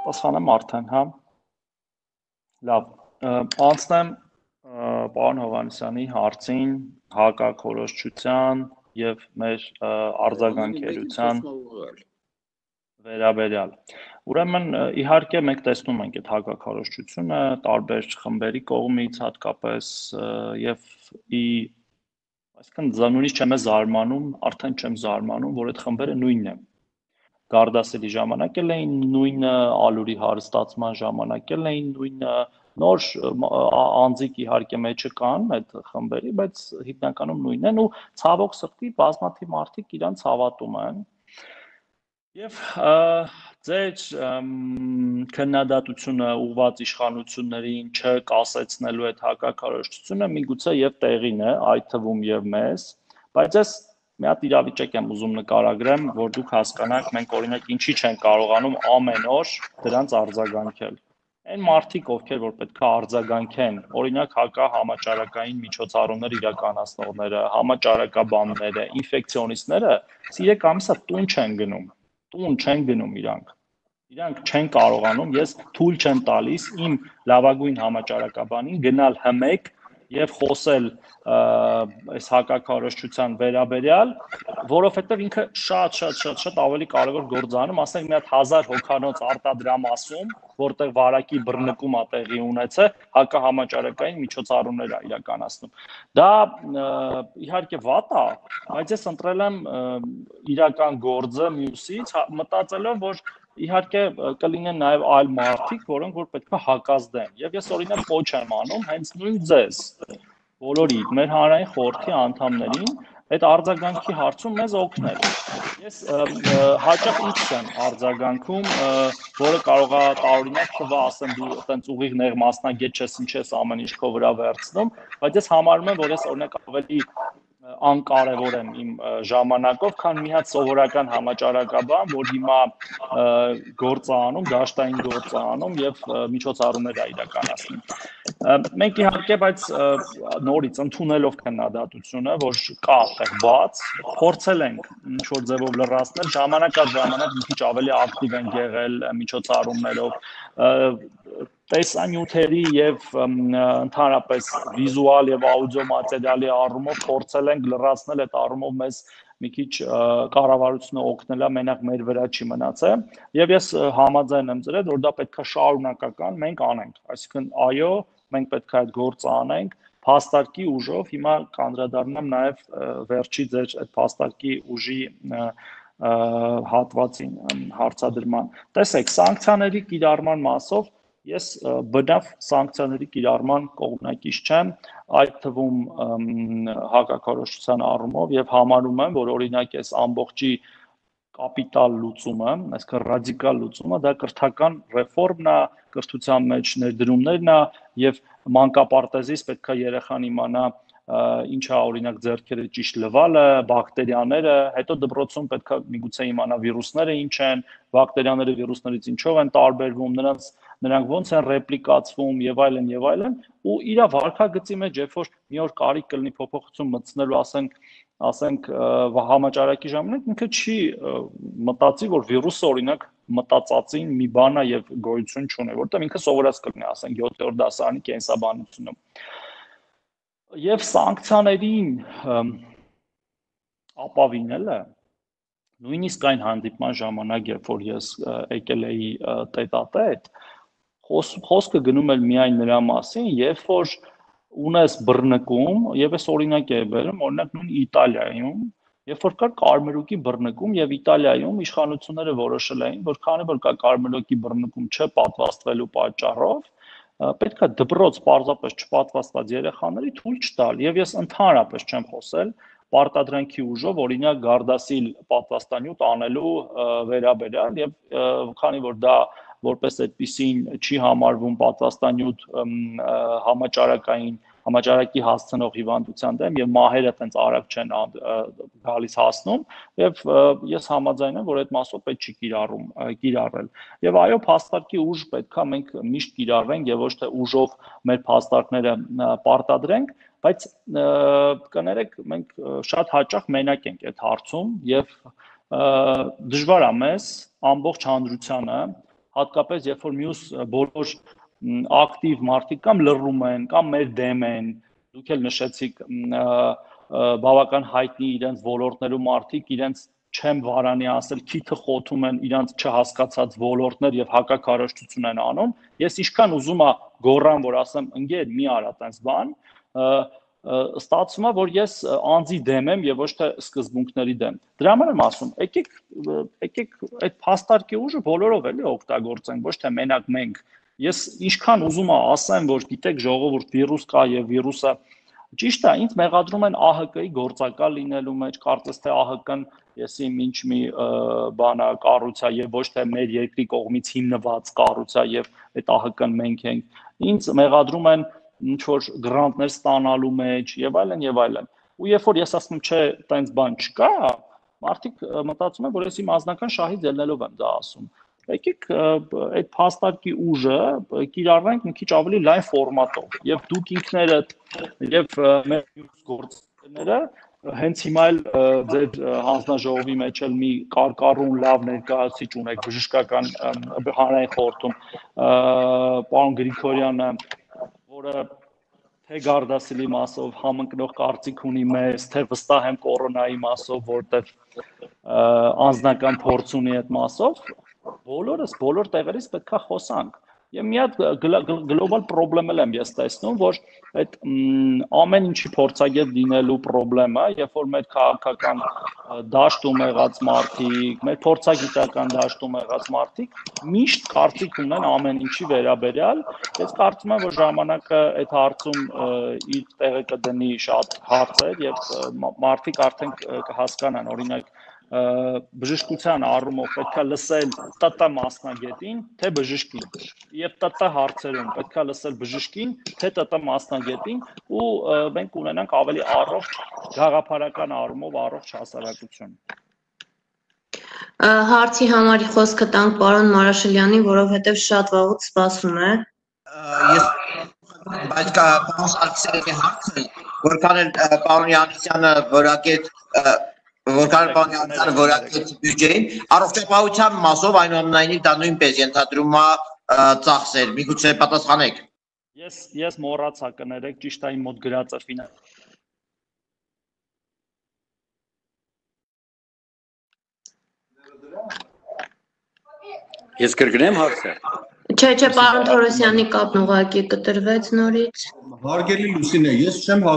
Պատասխանեմ արդեն, հա։ Լավ, անցնեմ պարոն Հովհաննիսյանի հարցին հակաքորոշչության եւ մեր արձագանքելիության վերաբերյալ։ Ուրեմն իհարկե մենք տեսնում ենք այդ հակաքորոշչությունը տարբեր խմբերի կողմից հատկապես եւ այսինքն նույնիսկ չեմ զարմանում, արդեն չեմ զարմանում, որ այդ խմբերը նույնն են։ Գարդասելի ժամանակ էլ էին նույնը, Ալուրի հարստացման ժամանակ էլ էին նույնը, նոր անձիկ իհարկե մեջը կան այդ խմբերի, բայց հիմնականում նույնն են ու ցավոք սրտի բազմաթիվ մարդիկ իրանց հավատում են։ Եվ ձեր քննադատությունը ուղղված իշխանություններին չկասեցնելու այդ հակաքարոզչությունը միգուցե եւ տեղին է, այդ թվում եւ մեզ, բայց ես մի հատ իրավիճակ եմ ուզում նկարագրեմ, որ դուք հասկանաք, մենք օրինակ ինչի չեն կարողանում ամեն օր դրանց արձագանքել։ Այն մարդիկ, ովքեր որ պետք է արձագանքեն, օրինակ հակահամաճարակային միջոցառումներ իրականացնողները, համաճարակաբանները, ինֆեկցիոնիստները, 3 ամսը տուն չեն գնում իրանք չեն կարողանում, ես թույլ չեմ տալիս իմ լավագույն համաճարակաբանին գնալ հմեկ եւ խոսել այս հակաքարոզչության վերաբերյալ, որովհետեւ ինքը շատ ավելի կարևոր գործ անում, ասենք մի հատ 1000 հոգանոց արտադրամասում, որտեղ վարակի բռնկում է տեղի ունեցել, հակահամաճարակային միջոցառումներ է իրականացնում։ Դա իհարկե վատ է, բայց ես ընտրել եմ իրական գործը մյուսից, մտածելով, որ իհարկե կլինեն նաև այլ մարդիկ, որոնք որ պետք է հակազդեն։ Եվ ես օրինակ կոչ եմ անում հենց նույն ձեզ, բոլորի մեր հանրային խորհրդի անդամներին այդ արձագանքի հարցում մեզ օգնել։ Ես հաճախ ինքս եմ արձագանքում, որը կարող է տարօրինակ թվա, ասեմ դու այտենց ուղիղ նեղ մասնագետ չես, ինչ ես ամեն ինչ քո վրա վերցնում, բայց ես համարում եմ, որ ես օրինակ ավելի անկարևոր եմ իմ ժամանակով, քան մի հատ սովորական համաճարակաբան, որ հիմա գործ է անում, դաշտային գործ է անում եւ միջոցառումներ է իրականացնում։ Մենք իհարկե, բայց նորից ընդունելով քննադատությունը, որ կա այդտեղ բաց, փորձել ենք ինչ որ ձևով լրացնել, ժամանակ առ ժամանակ մի քիչ ավելի ակտիվ ենք եղել միջոցառումներով, տեսանյութերի եւ ընդհանրապես վիզուալ եւ աուդիո մատերիալի առումով փորձել ենք լրացնել այդ առումով մեզ մի քիչ կառավարությունը օգնելա մենակ մեր վրա չի մնացել եւ ես համաձայն եմ ձեր հետ որ դա պետքա շարունակական մենք անենք այսինքն այո մենք պետքա այդ գործը անենք փաստարկի ուժով հիմա կանդրադառնամ նաեւ վերջի ձեր այդ փաստարկի ուժի հատվածին հարցադրման տեսեք սանկցիաների կիրառման մասով ես բնավ սանկցիաների կիրառման կողմնակից չեմ, այդ թվում հակաքարոզչության առումով եւ համարում եմ, որ օրինակ այս ամբողջի կապիտալ լուծումը, այսինքն ռադիկալ լուծումը, դա կրթական ռեֆորմն է, կրթության մեջ ներդրումներն է եւ մանկապարտեզից պետք է երեխան իմանա ինչ է օրինակ ձեռքերը ճիշտ լվալը, բակտերիաները, հետո դպրոցում պետք է միգուցե իմանա վիրուսները ինչ են, բակտերիաները վիրուսներից ինչով են տարբերվում, նրանք ոնց են ռեպլիկացվում եւ այլն, ու իր վարքագծի մեջ երբ որ մի օր կարիք կլինի փոփոխություն մտցնելու, ասենք համաճարակի ժամանակ ինքը չի մտածի, որ վիրուսը օրինակ մտածածին մի բան է եւ գոյություն չունի, որտեղ ինքը սովորած կլինի, ասենք 7-րդ դասարանի կենսաբանությունում։ Եվ սանկցիաներին ապավինելը նույնիսկ այն հանդիպման ժամանակ, երբ որ ես եկել էի տետատետ, խոսքը գնում էր միայն նրա մասին, երբ որ ունես բռնկում, եւ ես օրինակ եմ բերում, օրինակ նույն Իտալիայում, երբ որ կար կարմրուկի բռնկում եւ Իտալիայում իշխանությունները որոշել էին, որ քանի որ կա կարմրուկի բռնկում չպատվաստվելու պատճառով, պետք է դպրոց պարզապես չպատվաստված երեխաների թույլ չտալ եւ ես ընդհանրապես չեմ խոսել պարտադրանքի ուժով օրինակ գարդասիլ պատվաստանյութ անելու վերաբերյալ եւ քանի որ դա որպես այդպիսին չի համարվում պատվաստանյութ համաճարակի հասցնող հիվանդության դեմ եւ մահերը տենց արագ չեն գալիս հասնում եւ ես համաձայն եմ որ այդ մասով պետք չի կիրառել եւ այո փաստարկի ուժ պետքա մենք միշտ կիրառենք եւ ոչ թե ուժով մեր փաստարկները պարտադրենք բայց կներեք մենք շատ հաճախ մենակ ենք այդ հարցում եւ դժվար է մեզ ամբողջ հանրությանը հատկապես երբ որ մյուս բոլոր ակտիվ մարդիկ կամ լռում են, կամ մեր դեմ են, դուք էլ նշեցիք բավական հայտնի իրենց ոլորտներում մարդիկ իրենց չեմ վարանի ասել քիթը խոթում են իրանց չհասկացած ոլորտներ եւ հակակարողություն են անում ես ինչքան ուզում եմ գոռամ որ ասեմ ընկեր մի արա տես բան ստացվում է որ ես անձի դեմ եմ եւ ոչ թե սկզբունքների դեմ դրա համար եմ ասում եկեք այդ փաստարկի ուժը բոլորով էլի օգտագործենք ոչ թե մենակ մենք ես ինչքան ուզում եմ ասեմ որ գիտեք ժողովուրդ վիրուս կա եւ վիրուսը Ճիշտ է, ինձ մեղադրում են ԱՀԿ-ի գործակալ լինելու մեջ, կարծես թե ԱՀԿ-ն եսի ինչ մի բանա կառույցա եւ ոչ թե մեր երկրի կողմից հիմնված կառույցա եւ այդ ԱՀԿ-ն մենք ենք։ Ինձ մեղադրում են ինչ որ գրանտներ ստանալու մեջ եւ այլն։ Ու երբ որ ես ասում չէ, տենց բան չկա, մարդիկ մտածում են, որ ես իմ անձնական շահից ելնելով եմ դա ասում։ Եկեք այդ փաստարկի ուժը կիրառենք մի քիչ ավելի լայն ֆորմատով եւ դուք ինքներդ եւ մեր գործիչները հենց հիմա էլ ձեր հանձնաժողովի մեջ էլ մի կարկառուն լավ ներկայացուցիչ ունեք բժշկական հանրային խորհրդում պարոն Գրիգորյանը որը թե Գարդասիլի մասով համընկնող կարծիք ունի մեզ թե վստահ եմ կորոնայի մասով որտեղ անձնական փորձ ունի այդ մասով բոլորս բոլոր տեղերից պետքա խոսանք եւ մի հատ գլոբալ խնդրեմ եմ ես տեսնում որ այդ ամեն ինչի փորձագետ լինելու խնդրեմը երբ որ մեր քաղաքական դաշտում եղած մարդիկ մեր փորձագիտական դաշտում եղած մարդիկ միշտ կարծիք ունեն ամեն ինչի վերաբերյալ ես կարծում եմ որ ժամանակը այդ հարցում իր տեղը կդնի շատ հարցեր եւ մարդիկ արդեն կհասկանան օրինակ բժշկության առումով պետք է լսել ՏՏ մասնագետին, թե բժշկին, եւ ՏՏ հարցերում պետք է լսել բժշկին, թե ՏՏ մասնագետին, ու մենք ունենանք ավելի առողջ գաղափարական առումով առողջ հասարակություն։ Հարցի համար խոսքը տանք պարոն Մարաշելյանին, որովհետեւ շատ վաղուց սպասում է։ Ես բայց պարոն Սարգսյանի հարցը, որքան էլ պարոն Յանիսյանը որակեց Որքան բանյալները որակեց բյուջեին, առողջապահության մասով այնուամենայնիվ դա նույնպես ենթադրում է ծախսեր, միգուցե պատասխանեք։ Ես մոռացա կներեք, ճիշտ է իմ մոտ գրած է Ես կրկնեմ հարցը։ Չէ, պարոն Թորոսյանի կապն ուղղակի կտրվեց նորից։ Հարգելի Լուսինե, ես չեմ